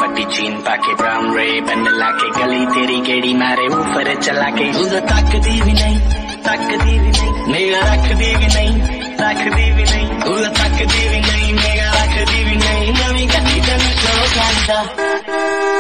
ਵੱਡੀ ਚੀਨ ਪਾ ਕੇ ਬ੍ਰਾਊਨ ਰੇ ਬੰਨ ਲਾ ਕੇ ਗਲੀ ਤੇਰੀ ਗੇੜੀ ਮਾਰੇ ਉੱਪਰ ਚਲਾ ਕੇ ਤੂੰ ਤਾਂ ਤੱਕਦੀ ਵੀ ਨਹੀਂ ਨਿਗਾਹ ਰੱਖਦੀ ਵੀ ਨਹੀਂ ਤੂੰ ਤਾਂ ਤੱਕਦੀ ਵੀ ਨਹੀਂ ਨਿਗਾਹ ਰੱਖਦੀ ਵੀ ਨਹੀਂ ਨਵੀਂ ਗੱਡੀ ਤੈਨੂੰ ਸ਼ੌਕ ਆਉਂਦਾ